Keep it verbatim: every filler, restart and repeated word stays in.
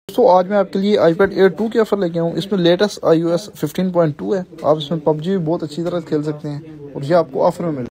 दोस्तों आज मैं आपके लिए iPad Air टू की ऑफर लेके आऊँ। इसमें latest iOS fifteen point two है। आप इसमें पबजी भी बहुत अच्छी तरह खेल सकते हैं और ये आपको ऑफर में मिले।